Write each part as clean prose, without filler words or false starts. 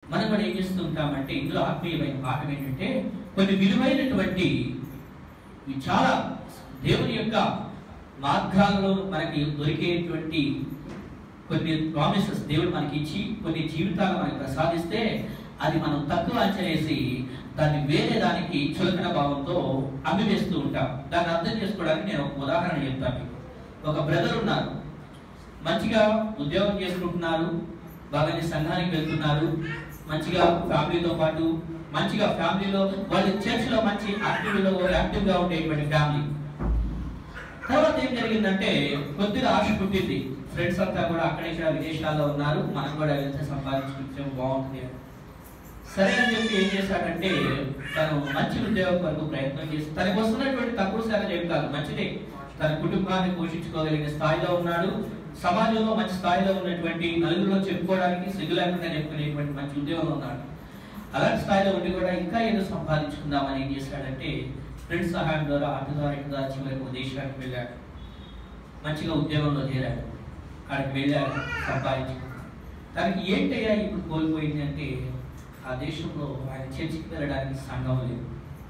మనం కూడా ఏం చేస్తూ ఉంటామంటే ఇందులో ఆత్మీయమైన పాఠం ఏంటంటే కొన్ని విలువైనటువంటి చాలా దేవుని యొక్క మార్గాలలో మనకి దొరికేటువంటి కొన్ని ప్రామిసెస్ దేవుడు మనకి ఇచ్చి కొన్ని జీవితాలు మనకి ప్రసాదిస్తే అది మనం తక్కువ అంచనేసి దాన్ని వేరే దానికి చులకన భావంతో అమ్మివేస్తూ ఉంటాం. దాన్ని అర్థం చేసుకోవడానికి నేను ఒక ఉదాహరణ చెప్తాను మీకు. ఒక బ్రదర్ ఉన్నారు, మంచిగా ఉద్యోగం చేసుకుంటున్నారు, బాగానే సంఘానికి వెళ్తున్నారు, మంచిగా ఫ్యామిలీతో పాటు మంచిగా ఫ్యామిలీలో వాళ్ళు చర్చ్లో మంచి యాక్టివ్గా ఉండేటువంటి ఫ్యామిలీ. తర్వాత ఏం జరిగిందంటే కొద్దిగా ఆశ పుట్టింది. ఫ్రెండ్స్ అంతా కూడా అక్కడ ఇక్కడ విదేశాల్లో ఉన్నారు, మనం కూడా వెళ్తే సంపాదించుకుంటే బాగుంటుంది. సరే అని చెప్పి ఏం చేశాడంటే తను మంచి ఉద్యోగం వరకు ప్రయత్నం చేసి తనకు వస్తున్నటువంటి తక్కువ శాతం ఏం కాదు, మంచిదే, తన కుటుంబాన్ని పోషించుకోగలిగిన స్థాయిలో ఉన్నాడు, సమాజంలో మంచి స్థాయిలో ఉన్నటువంటి నలుగురిలో చెప్పుకోవడానికి సిగ్గు లేకుండా చెప్పుకునేటువంటి మంచి ఉద్యోగంలో ఉన్నాడు. అలాంటి స్థాయిలో ఉండి కూడా ఇంకా ఏదో సంపాదించుకుందామని ఏం చేశాడంటే ఫ్రెండ్స్ సహాయం ద్వారా అటు ద్వారా చివరికి ఒక దేశానికి వెళ్ళాడు, మంచిగా ఉద్యోగంలో చేరాడు, అక్కడికి వెళ్ళాడు, సంపాదించుకున్నాడు. తనకి ఏంటయ్యా ఇప్పుడు కోల్పోయింది అంటే ఆ దేశంలో ఆయన చర్చికి వెళ్ళడానికి సంఘం లేదు,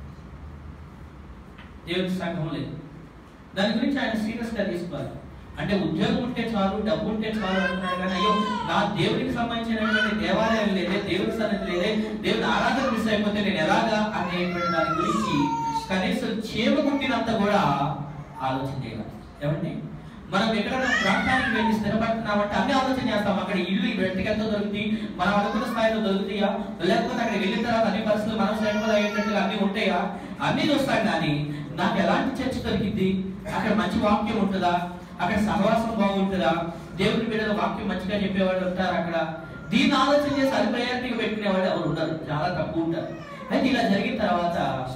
దేవుడి సంఘం లేదు. దాని గురించి ఆయన సీరియస్ గా తీసుకోవాలి. అంటే ఉద్యోగం ఉంటే చాలు, డబ్బు ఉంటే చాలు అంటున్నాడు కానీ అయ్యో నా దేవుడికి సంబంధించినటువంటి దేవాలయం లేదే, దేవుడి సన్నిధి లేదే, దేవుడి ఆరాధన మిస్ అయిపోతే నేను ఎలాగా అనేటువంటి దాని గురించి కనీసం చేమ కుట్టినంత కూడా ఆలోచన చేయాలి. ఏమండి, మనం ఎక్కడైనా ప్రాంతానికి వెళ్ళి స్థిరపడుతున్నామంటే అన్ని ఆలోచన చేస్తాం. అక్కడ ఇల్లు వ్యక్తిగత దొరుకుతాయి, మనం అనుకున్న స్థాయిలో దొరుకుతాయా, లేకపోతే అక్కడ వెళ్ళిన తర్వాత అన్ని పరిస్థితులు మనం సైన్మల్ అయ్యేటట్టుగా అన్ని ఉంటాయా, అన్ని చూస్తాం. కానీ నాకు ఎలాంటి చర్చ దొరికింది, అక్కడ మంచి వాక్యం ఉంటుందా, అక్కడ సహవాసం బాగుంటుందా, దేవుడి బిడ్డల వాక్యం మంచిగా చెప్పేవాళ్ళు ఉంటారు అక్కడ, దీన్ని ఆలోచన చేసి అది ప్రయారిటీగా పెట్టుకునే వాళ్ళు ఎవరు ఉండరు, చాలా తక్కువ ఉంటారు. అయితే ఇలా జరిగిన తర్వాత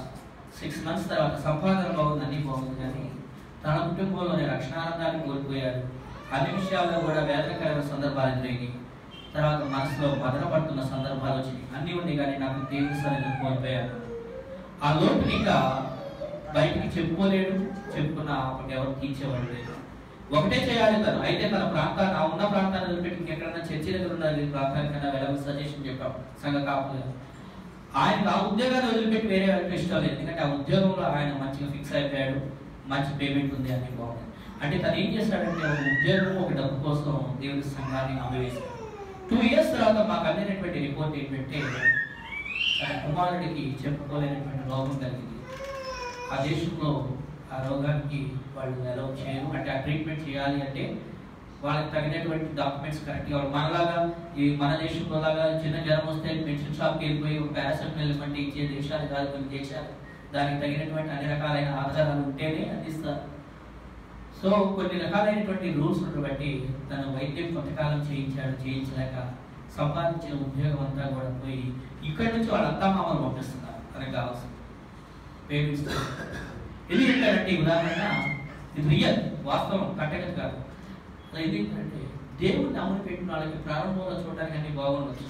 6 months తర్వాత సంపాదన బాగుంది, అన్ని బాగుంది, కానీ తన కుటుంబంలోనే రక్షణానందాన్ని కోల్పోయాడు. అన్ని విషయాల్లో కూడా వేదనకరమైన సందర్భాలు ఎదురైనాయి. తర్వాత మనసులో మదన పడుతున్న సందర్భాలు వచ్చినాయి. అన్ని ఉన్నాయి కానీ నాకు దేవుని సన్నిధిని కోల్పోయాను. ఆ లోటు ఇంకా బయటికి చెప్పుకోలేడు, చెప్పుకున్న అప్పటికి ఎవరు తీర్చేవాడు లేదు. ఒకటే చేయాలి తను. అయితే తన ప్రాంతాన్ని, ఆ ఉన్న ప్రాంతాన్ని వదిలిపెట్టి ఇంకెక్కడన్నా చర్చి దగ్గర ఉండాలి ప్రాంతానికన్నా వెళ్ళాలని సజెషన్ చెప్పాం సంఘ కాపులుగా. ఆయన ఆ ఉద్యోగాన్ని వదిలిపెట్టి వేరే వాళ్ళకి ఇష్టం లేదు, ఎందుకంటే ఆ ఉద్యోగంలో ఆయన మంచిగా ఫిక్స్ అయిపోయాడు, మంచి పేమెంట్ ఉంది అని బాగుంది. అంటే తను ఏం చేశాడంటే ఒక ఉద్యోగం, ఒక డబ్బు కోసం దేవుడి సంఘాన్ని అమ్మివేశాడు. 2 years తర్వాత మాకు అందినటువంటి రిపోర్ట్ ఏంటంటే తన కుమారుడికి చెప్పుకోలేనటువంటి రోగం కలిగింది. ఆ దేశంలో ఆ రోగానికి వాళ్ళు అలౌ చేయరు, అంటే ఆ ట్రీట్మెంట్ చేయాలి అంటే వాళ్ళకి తగినటువంటి డాక్యుమెంట్స్ కరెక్ట్గా. మనలాగా ఈ మన దేశంలో లాగా చిన్న జ్వరం వస్తే మెడిసిన్ షాప్కి వెళ్ళిపోయి ఒక పారాసెటమాల్ ఇవ్వండి ఇచ్చే దేశాలు కాదు, కొన్ని దేశాలు దానికి తగినటువంటి అన్ని రకాలైన ఆధారాలు ఉంటేనే అందిస్తారు. సో కొన్ని రకాలైనటువంటి రూల్స్ బట్టి తను వైద్యం కొంతకాలం చేయించలేక సంపాదించిన ఉద్యోగం అంతా కూడా పోయి ఇక్కడి నుంచి వాళ్ళ అత్తామామలు పంపిస్తున్నారు తనకు కావాల్సింది పేమెంట్స్. ఇది ఏంటంటే ఉదాహరణ, ఇది రియల్, వాస్తవం, కట్టగతి కాదు. ఇది ఏంటంటే దేవుడిని అమలు పెట్టిన వాళ్ళకి ప్రారంభంలో చూడడానికి అన్ని బాగుండొచ్చు,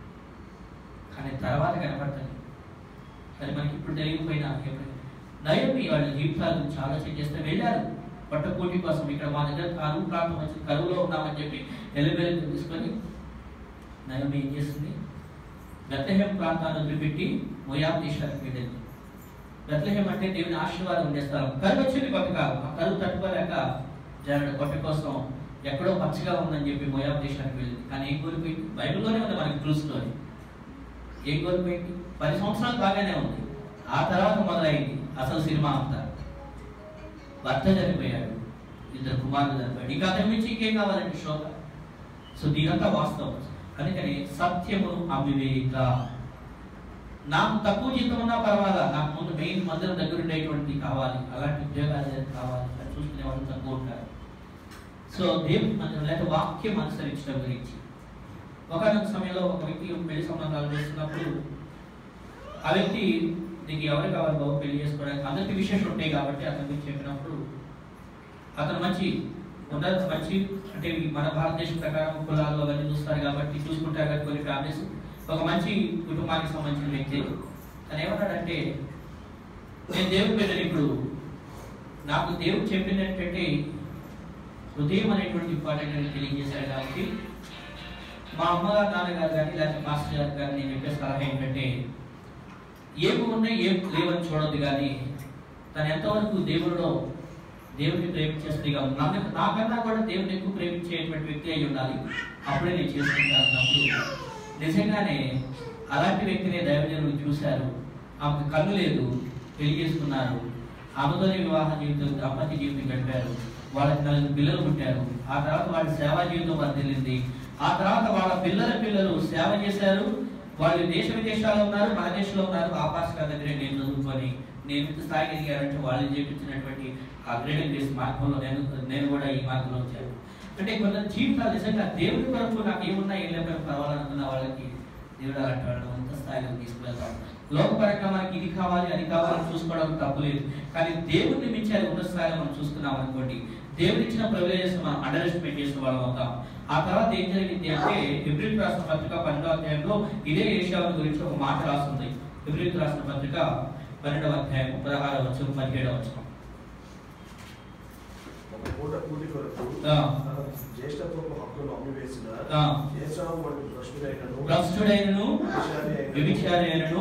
కానీ తర్వాత కనపడుతుంది. అది మనకి ఇప్పుడు తెలియకపోయినా నయోమి వాళ్ళ జీవితాల గురించి ఆలోచన చేస్తే వెళ్ళారు పట్టపోటీ కోసం. ఇక్కడ మా దగ్గర కరువు ప్రాంతం వచ్చి కరువులో ఉన్నామని చెప్పి ఎలిబెలు తీసుకొని నయోమి ఏం చేస్తుంది, బెత్లెహేం ప్రాంతాన్ని వదిలిపెట్టి మోయాబు దేశానికి వెళ్ళింది. బెత్లెహేం అంటే దేవుని ఆశీర్వాదం ఉండే స్థలం. కరువు వచ్చింది కొంతకాలం, ఆ కరువు తట్టుకోలేక జనడు కొట్ట కోసం ఎక్కడో పచ్చగా ఉందని చెప్పి మోయాబు దేశానికి వెళ్ళింది. కానీ ఏం కోల్పోయింది, బైబిల్లోనే ఉంది మనకి ట్రూ స్టోరీ. ఏం కోల్పోయింది, 10 సంవత్సరాలు బాగానే ఉంది, ఆ తర్వాత మొదలైంది అసలు సినిమా అంతా. భర్త చనిపోయాడు, 2 కుమారులు చనిపోయాడు, ఇంకా అతని నుంచి ఇంకేం కావాలంటే శోక. సో దీనంతా వాస్తవం. అందుకని సత్యమును అవివేక, నాకు తక్కువ జీతం ఉన్నా పర్వాలా, నాకు ముందు మెయిన్ మందిరం దగ్గర ఉండేటువంటి కావాలి, అలాంటి ఉద్యోగాలు కావాలి అని చూసుకునే వాళ్ళు తక్కువ ఉంటారు. సో దేవుని మందిరం లేకపోతే వాక్యం అనుసరించడం గురించి ఒకనొక సమయంలో ఒక వ్యక్తి పెళ్లి సంబంధాలు చేస్తున్నప్పుడు ఆ వ్యక్తి నీకు ఎవరు కావాలి బాబు పెళ్లి చేసుకోవడానికి, అందరికీ విశేషం ఉంటాయి కాబట్టి అతనికి చెప్పినప్పుడు అతను మంచి అంటే మన భారతదేశం ప్రకారం కులాల్లో అవన్నీ చూస్తారు కాబట్టి చూసుకుంటారు కాబట్టి కొన్ని ఫ్యామిలీస్, ఒక మంచి కుటుంబానికి సంబంధించిన వ్యక్తి తను ఏమన్నాడంటే, నేను దేవుడి బిడ్డని, ఇప్పుడు నాకు దేవుడు చెప్పినట్టు హృదయం అనేటువంటి ఇంపార్టెంట్ అని తెలియజేశాడు కాబట్టి మా అమ్మగారు నాన్నగారు కానీ లేకపోతే మాస్టర్ గారు కానీ నేను చెప్పే సలహా ఏంటంటే ఏమి ఉన్నాయి ఏం లేవని చూడొద్దు, కానీ తను ఎంతవరకు దేవుడిని ప్రేమించేస్తుంది నాకన్నా కూడా దేవుడిని ఎక్కువ ప్రేమించేటువంటి వ్యక్తి అయి ఉండాలి, అప్పుడే నేను చేసుకుంటాను అన్నప్పుడు నిజంగానే అలాంటి వ్యక్తిని దైవజనులు చూశారు. ఆమెకు కన్ను లేదు, పెళ్లి చేసుకున్నారు, ఆమెతోనే వివాహ జీవితం దాంపత్య జీవితం గడిపారు. వాళ్ళకి 4 పిల్లలు పుట్టారు. ఆ తర్వాత వాళ్ళ సేవా జీవితం వర్ధిల్లింది. ఆ తర్వాత వాళ్ళ పిల్లలు సేవ చేశారు. వాళ్ళు దేశ విదేశాల్లో ఉన్నారు, మన దేశంలో ఉన్నారు. ఆ పాస్టర్ దగ్గర నేను చదువుకొని నేను స్థాయికి ఎదిగారంటే వాళ్ళు చేపించినటువంటి ఆ గ్రేడింగ్ గ్రేస్ మార్గంలో నేను కూడా ఈ మార్గంలో వచ్చాను. అంటే కొందరు జీవితాలు నిజంగా దేవుడి వరకు నాకు ఏమున్నా ఏం లేకపోతే పర్వాలనుకున్న వాళ్ళకి దేవుడు అలాంటి వాళ్ళు అంత స్థాయిలో తీసుకువెళ్తాం. లోకపరంగా మనకి ఇది కావాలి అది కావాలని చూసుకోవడం తప్పులేదు, కానీ దేవుడిని మించి అది ఉన్న స్థాయిలో మనం చూసుకున్నాం అనుకోండి, దేవుడు ఇచ్చిన ప్రివిలేజెస్ మనం అండర్ ఎస్టిమేట్ చేసిన వాళ్ళం అవుతాం. ఆ తర్వాత ఏం జరిగింది అంటే హెబ్రీయులకు రాసిన పత్రిక 12వ అధ్యాయంలో ఇదే ఏషావు గురించి ఒక మాట రాస్తుంది. హెబ్రీయులకు రాసిన పత్రిక 12వ అధ్యాయం 16వ వచనం 17వ వచనం. జ్యేష్ఠత్వపు హక్కును అమ్మివేసిన ఏసావు వంటి భ్రష్టుడైనను వ్యభిచారి అయినను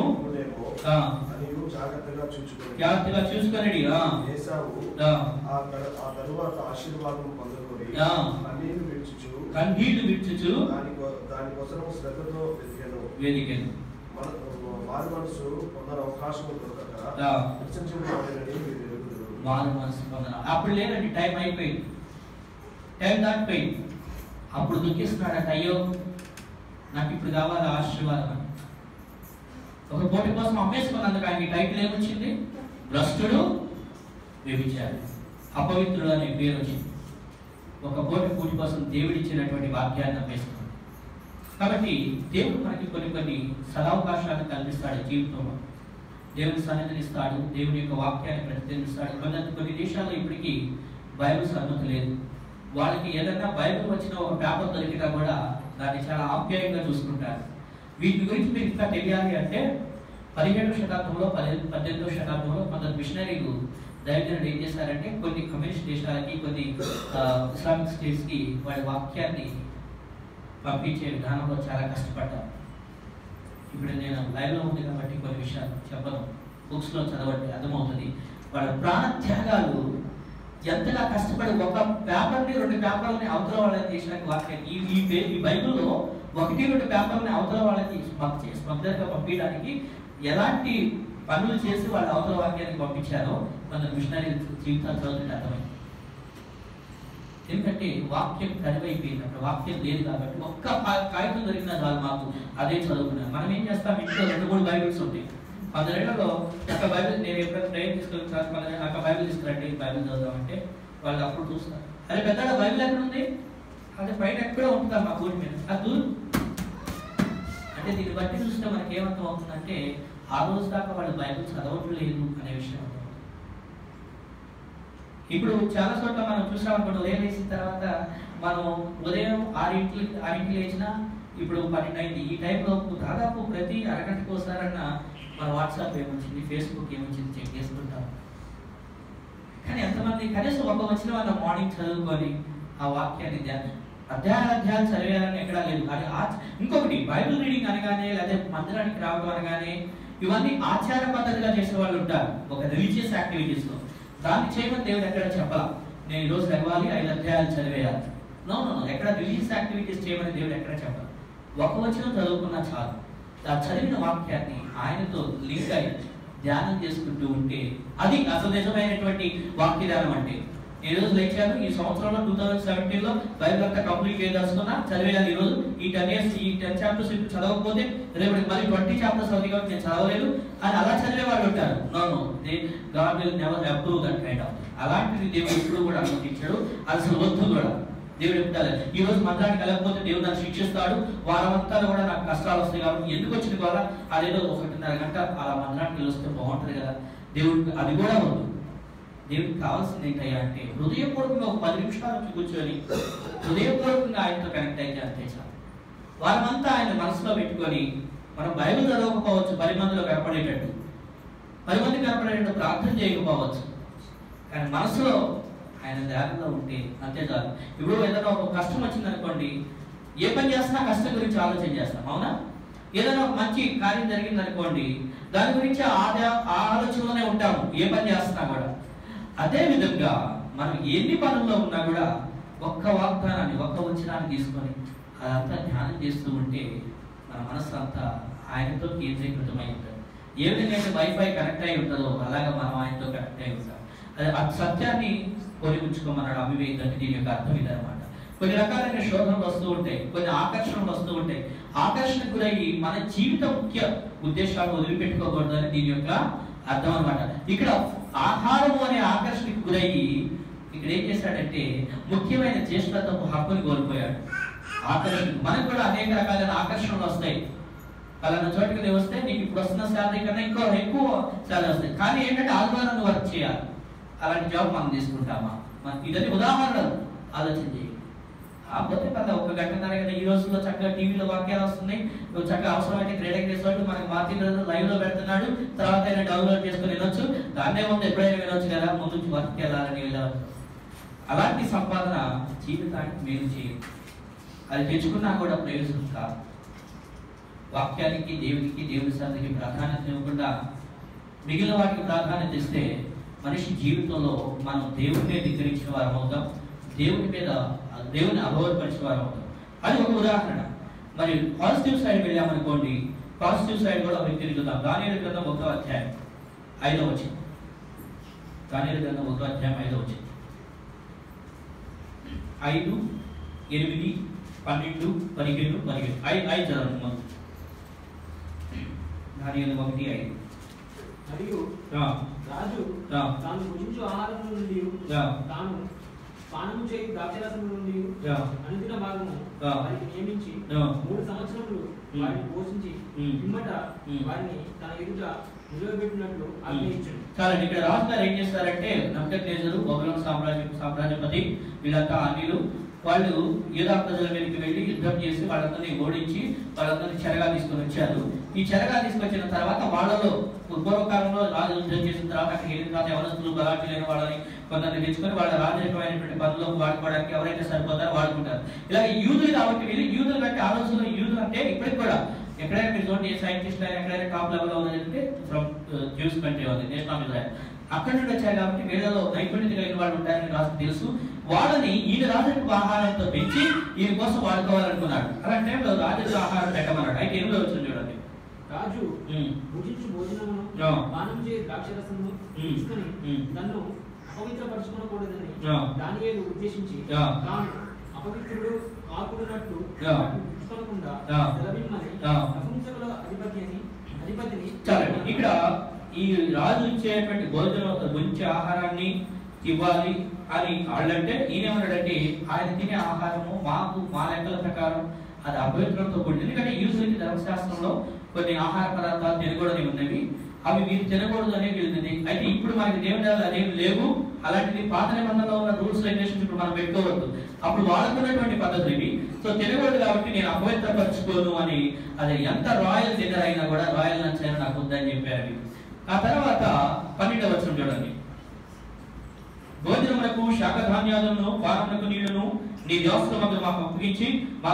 జాగ్రత్తగా చూసుకొనడి. ఏసావు ఆ తరువాత ఆశీర్వాదం పొందుకొని కన్నీళ్లు విడుచుచు దానికోసం శ్రద్ధతో వెదికెను. వారి మనసు పొందని అవకాశం దొరకక వారి మనసు పొందన. అప్పుడు లేదండి, టైం అయిపోయింది, టైం దాటిపోయింది. అప్పుడు దుఃఖిస్తున్నాడట, అయ్యో నాకు ఇప్పుడు కావాలి ఆశీర్వాదం అని. ఒక పోటీ కోసం అమ్మేసుకున్నందుకు ఆయనకి టైటిల్ ఏమొచ్చింది? భ్రష్టుడు, వ్యభిచారి, అపవిత్రుడు అనే పేరు వచ్చింది. ఒక పోటీ కోసం దేవుడు ఇచ్చినటువంటి వాక్యాన్ని అమ్మేసుకున్నాడు. కాబట్టి దేవుడు మనకి కొన్ని సదావకాశాలను కల్పిస్తాడు జీవితంలో. దేవుని సన్నిధిని ఇస్తాడు, దేవుని యొక్క వాక్యాన్ని ప్రతిధ్వనిస్తాడు. కొన్ని దేశాల్లో ఇప్పటికీ బైబిల్ అనుమతి లేదు. వాళ్ళకి ఏదైనా బైబిల్ వచ్చిన ఒక పేపర్ దొరికినా కూడా దాన్ని చాలా ఆప్యాయంగా చూసుకుంటారు. వీటి గురించి మీరు ఇంకా తెలియాలి అంటే 17వ శతాబ్దంలో 18వ శతాబ్దంలో కొందరు మిషనరీలు దైవజనులు ఏం చేశారంటే కొన్ని కమ్యూనిస్ట్ దేశాలకి, కొన్ని ఇస్లామిక్ స్టేట్స్ కి వాళ్ళ వాక్యాన్ని పంపించే విధానంలో చాలా కష్టపడ్డారు. ఇప్పుడు నేను లైవ్లో ఉంది కాబట్టి కొన్ని విషయాలు చెప్పను, బుక్స్లో చదవండి అర్థమవుతుంది. వాళ్ళ ప్రాణ త్యాగాలు ఎంతగా కష్టపడి ఒక పేపర్ని 2 పేపర్లని అవతల వాళ్ళకి దేశానికి వాక్యాన్ని ఈ బైబిల్లో 1-2 పేపర్ని అవతల వాళ్ళకి స్మగ్లర్గా పంపించడానికి ఎలాంటి పనులు చేసి వాళ్ళ అవతల వాక్యానికి పంపించారో కొందరు మిషనరీ జీవితాలు చదువుతుంటే అర్థమైంది. ఎందుకంటే వాక్యం కరువైపోయినప్పుడు, వాక్యం లేదు కాబట్టి ఒక్క కాగితం దొరికిన చాలు మాకు అదే చదువుకున్నాను. మనం ఏం చేస్తాం, ఇంట్లో 2-3 బైబిల్స్ ఉంటాయి. 10 ఒక బైబిల్ నేను ఎప్పుడైనా ట్రైన్ తీసుకెళ్ళి ఒక బైబిల్ తీసుకురండి, బైబిల్ చదువుదామంటే వాళ్ళు అప్పుడు చూస్తారు, అదే పెద్దగా బైబిల్ ఎక్కడ ఉంది, అదే బయట ఎక్కడో ఉంటుందా మా ఊరి మీద, అది దూరం. అంటే దీన్ని బట్టి చూస్తే మనకి ఏమర్థం అవుతుందంటే ఆ రోజు దాకా వాళ్ళు బైబిల్ చదవట్లేదు అనే విషయం. ఇప్పుడు చాలా చోట్ల మనం చూసామనుకోండి, ఉదయం వేసిన తర్వాత మనం ఉదయం 6 లేచినా ఇప్పుడు 12 అయింది. ఈ టైంలో దాదాపు ప్రతి అరగంటకు ఒకసారన్న మన వాట్సాప్ ఏమొచ్చింది, ఫేస్బుక్ ఏమొచ్చింది చెక్ చేసుకుంటాం. కానీ ఎంతమంది కనీసం ఒక వచ్చిన వాళ్ళ మార్నింగ్ చదువుకొని ఆ వాక్యాన్ని అధ్యాయాలు చదివేయాలని ఎక్కడా లేదు. కానీ ఇంకొకటి బైబిల్ రీడింగ్ అనగానే లేదా మందిరానికి రావడం అనగానే ఇవన్నీ ఆచార పద్ధతిగా చేసే వాళ్ళు ఉంటారు, ఒక రిలీజియస్ యాక్టివిటీస్ లో. దాన్ని చేయమని దేవుడు ఎక్కడ చెప్పాలా, నేను ఈరోజు చదవాలి 5 అధ్యాయాలు చదివేయాలి. నో, ఎక్కడ రిలీజియస్ యాక్టివిటీస్ చేయమని దేవుడు ఎక్కడ చెప్పాలి. ఒక వచనం చదువుకున్నా చాలు, ఆ చదివిన వాక్యాన్ని ఆయనతో లింక్ అయి ధ్యానం చేసుకుంటూ ఉంటే అది అసలు నిజమైనటువంటి వాక్య ధ్యానం. అంటే ఈ రోజు లేచాను, ఈ సంవత్సరంలో 2017లో బైబిల్ అంతా కంప్లీట్ చేయదలుచుకున్నా, చదివేయాలి. ఈ రోజు ఈ 10 years ఈ 10 chapters ఇప్పుడు చదవకపోతే రేపటికి మళ్ళీ 20 chapters అవుతాయి కాబట్టి నేను చదవలేదు అని అలా చదివే వాళ్ళు ఉంటారు. No, god will never approve that kind of. అలాంటిది దేవుడు ఎప్పుడు కూడా అనుమతించాడు, అసలు వద్దు కూడా. దేవుడు చెప్తాడు, ఈ రోజు మంత్రానికి వెళ్ళకపోతే దేవుడు నన్ను శిక్షిస్తాడు, వారమంతా కూడా నాకు కష్టాలు వస్తాయి కాబట్టి ఎందుకు వచ్చిన కూడా అదేదో 1.5 గంట అలా మంత్రానికి వెళ్ళి వస్తే బాగుంటుంది కదా. దేవుడికి అది కూడా వద్దు. దేవుడికి కావాల్సింది ఏంటయ్యా అంటే హృదయపూర్వకంగా ఒక 10 నిమిషాలు కూర్చొని హృదయపూర్వకంగా ఆయనతో కనెక్ట్ అయితే అంతే చాలు. వారమంతా ఆయన మనసులో పెట్టుకొని మనం బైబిల్ చదవకపోవచ్చు, 10 మందిలో కనపడేటట్టు, 10 మంది కనపడేటట్టు ప్రార్థన చేయకపోవచ్చు, కానీ మనసులో ఆయన ధ్యానంలో ఉంటే అంతే చాలు. ఇప్పుడు ఏదైనా ఒక కష్టం వచ్చింది అనుకోండి, ఏ పని చేస్తున్నా కష్టం గురించి ఆలోచన చేస్తాం, అవునా? ఏదైనా ఒక మంచి కార్యం జరిగింది అనుకోండి, దాని గురించి ఆలోచనలోనే ఉంటాము ఏ పని చేస్తున్నా కూడా. అదే విధంగా మనం ఎన్ని పనుల్లో ఉన్నా కూడా ఒక్క వాగ్దానాన్ని, ఒక్క వచనాన్ని తీసుకొని అదంతా ధ్యానం చేస్తూ ఉంటే మన మనసు అంతా ఆయనతో కేంద్రీకృతమై ఉంటుంది. ఏ విధంగా అయితే వైఫై కనెక్ట్ అయి ఉంటుందో అలాగా మనం ఆయనతో కనెక్ట్ అయి ఉంటాం. అది ఆ సత్యాన్ని కొని ఉంచుకోమన్నాడు అవివేక్. అంటే దీని యొక్క అర్థం ఇదనమాట. కొన్ని రకాలైన శోధనలు వస్తూ ఉంటాయి, కొన్ని ఆకర్షణలు వస్తూ ఉంటాయి. ఆకర్షణకు గురయ్యి మన జీవిత ముఖ్య ఉద్దేశాలను వదిలిపెట్టుకోకూడదు అని దీని యొక్క అర్థం అనమాట. ఇక్కడ ఆహారము అనే ఆకర్షణకు గురయ్యి ఇక్కడ ఏం చేశాడంటే ముఖ్యమైన జ్యేష్ఠత్వపు హక్కుని కోల్పోయాడు. ఆకర్షణ మనకు కూడా అనేక రకాలైన ఆకర్షణలు వస్తాయి. అలాంటి చోటుకి వస్తే నీకు ఇప్పుడు వస్తున్న శాలరీ కన్నా ఎక్కువ శాలరీ వస్తాయి. కానీ ఏంటంటే ఆదివారం వర్క్ చేయాలి, అలాంటి జాబ్ మనం తీసుకుంటామా? ఇదని ఉదాహరణలు ఆలోచన చేయాలి. కాకపోతే కదా ఒక గంటన్నర కదా ఈ రోజుల్లో చక్కగా టీవీలో వాక్యాలు వస్తున్నాయి, చక్కగా అవసరమైతే క్రీడకి రిసార్ట్ మనకి మార్చి లైవ్ లో పెడుతున్నాడు, తర్వాత అయినా డౌన్లోడ్ చేసుకుని వినొచ్చు. దాన్నే ముందు ఎప్పుడైనా వినొచ్చు కదా, ముందు వర్క్ వెళ్ళాలని వెళ్ళవచ్చు. అలాంటి సంపాదన జీవితానికి మేలు చేయదు, అది తెచ్చుకున్నా కూడా ప్రయోజనం కాదు. వాక్యానికి, దేవునికి, దేవుని సన్నిధికి ప్రాధాన్యత ఇవ్వకుండా మిగిలిన వాటికి ప్రాధాన్యత ఇస్తే మనిషి జీవితంలో మనం దేవుడినే ధిక్కరించిన వారు అవుతాం, దేవుని అగౌరవపరిచిన వారు అవుతాం. అది ఒక ఉదాహరణ. మరి పాజిటివ్ సైడ్ వెళ్ళామనుకోండి, పాజిటివ్ సైడ్ కూడా వ్యక్తిని చూద్దాం. దానియేలు గ్రంథం 1వ అధ్యాయం 5వ వచనం. దానియేలు గ్రంథం 1వ అధ్యాయం 5వ వచనం. 5, 8, 12, 17, 17. 5 చదవండి ముందు. దానియేలు 1:5. మరియు రాజు తాను భుజించు ఆహారం నుండి తాను పానము చేయి ద్రాక్షరసం నుండి అనుదిన భాగము వారికి నియమించి 3 సంవత్సరములు వారిని పోషించి పిమ్మట వారిని తన ఎదుట నిలవబెట్టినట్లు ఆజ్ఞయించాడు. చాలా ఇక్కడ రాజుగారు ఏం చేస్తారంటే, నెబుకద్నెజరు బబులోను సామ్రాజ్యపతి వీళ్ళంతా అన్యులు, వాళ్ళు యూదా ప్రజల మీదకి వెళ్ళి యుద్ధం చేసి వాళ్ళందరినీ ఓడించి వాళ్ళందరినీ చెరగా తీసుకొని వచ్చారు. ఈ చెరగా తీసుకొచ్చిన తర్వాత వాళ్ళలో పూర్వకాలంలో రాజు యుద్ధం చేసిన తర్వాత అక్కడికి వెళ్ళిన తర్వాత ఎవరస్తులు బలాటి లేని వాళ్ళని కొందరిని తెచ్చుకొని వాళ్ళ రాజకీయమైనటువంటి పనులకు వాడుకోవడానికి ఎవరైతే సరిపోతారో వాడుకుంటారు. ఇలా యూదులు కాబట్టి వీళ్ళు యూదులు కంటే ఆలోచనలో యూదులు అంటే ఇప్పటికి కూడా ఎక్కడైనా మీరు చూడండి, ఏ సైంటిస్ట్ అయినా ఎక్కడైనా టాప్ లెవెల్లో ఉన్నదంటే ఫ్రమ్ జ్యూస్ కంట్రీ ఉంది, నేషన్ ఆఫ్ ఇజ్రాయెల్. అక్కడి నుండి వచ్చారు కాబట్టి వీళ్ళలో నైపుణ్యత కలిగిన వాళ్ళు ఉంటారని రాజుకు తెలుసు. వాళ్ళని ఈయన రాజుకు ఆహారంతో పెంచి ఈయన కోసం వాడుకోవాలనుకున్నాడు. అలాంటి టైంలో రాజుకు ఆహారం పెట్టమన్నాడు. అయితే 8వ వచనం చూడండి. రాజు భుజించు భోజనమును పానం చేయ ద్రాక్షరసమును తీసుకొని నన్ను అపవిత్రపరచుకోకూడదని దానియేలు ఉద్దేశించి తాను అపవిత్రుడు కాకూడనట్లు ఉంచుకోకుండా సెలవిమ్మని నపుంసకుల అధిపతిని. చాలండి, ఇక్కడ ఈ రాజు ఇచ్చేటువంటి భోజనం మంచి ఆహారాన్ని ఇవ్వాలి అని వాళ్ళంటే ఈయనేమన్నాడంటే ఆయన తినే ఆహారము మా లెక్కల ప్రకారం అది అపవిత్రంతో కూడింది. ఎందుకంటే యూదులకి ధర్మశాస్త్రంలో కొన్ని ఆహార పదార్థాలు తినకూడని ఉన్నవి, అవి మీరు తినకూడదు అనేది వెళ్ళింది. అయితే ఇప్పుడు మనకి దేవుని అనేవి లేవు. అలాంటిది పాత నిబంధనలో ఉన్న రూల్స్ రెగ్యులేషన్స్ ఇప్పుడు మనం పెట్టుకోవద్దు. అప్పుడు వాడుకున్నటువంటి పద్ధతులు ఇవి. సో తినకూడదు కాబట్టి నేను అపవిత్రపరచుకోను అని, అది ఎంత రాయల్ డిన్నర్ అయినా కూడా రాయల్ లంచ్ అయినా నాకు వద్దని చెప్పారు. ఆ తర్వాత 12వ వచనం చూడండి. భోజనములకు శాఖధాన్యాలను, పానములకు నీళ్లను నీ వ్యవస్థలకు మాకు అప్పగించి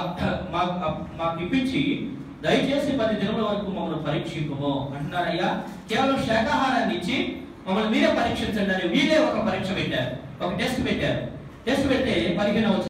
మాకు ఇప్పించి దయచేసి 10 దినముల వరకు మమ్మల్ని పరీక్షింపము అంటున్నారయ్యా. కేవలం శాఖాహారాన్ని ఇచ్చి మమ్మల్ని మీరే పరీక్షించండి అని వీళ్ళే ఒక పరీక్ష పెట్టారు, ఒక టెస్ట్ పెట్టారు. టెస్ట్ పెడితే 15వ